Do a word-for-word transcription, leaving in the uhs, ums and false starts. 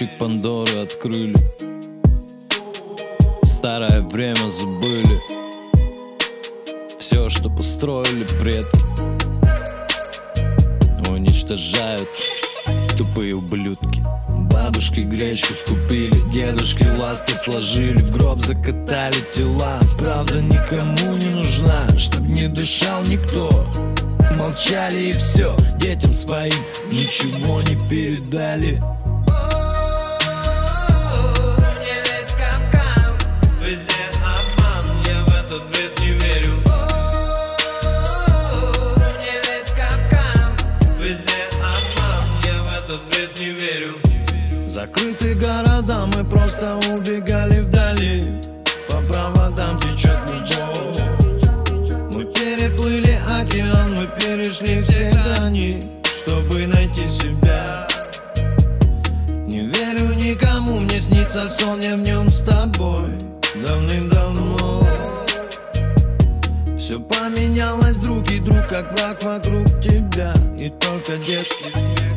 Ящик Пандоры открыли, старое время забыли. Все, что построили предки, уничтожают тупые ублюдки. Бабушки гречку скупили, дедушки ласты сложили, в гроб закатали тела. Правда никому не нужна, чтоб не дышал никто. Молчали и все, детям своим ничего не передали. Закрытые города, мы просто убегали вдали. По проводам течет любовь. Мы переплыли океан, мы перешли все грани, чтобы найти себя. Не верю никому, мне снится сон, я в нем с тобой давным-давно. Все поменялось друг и друг, как враг вокруг тебя, и только детский смех.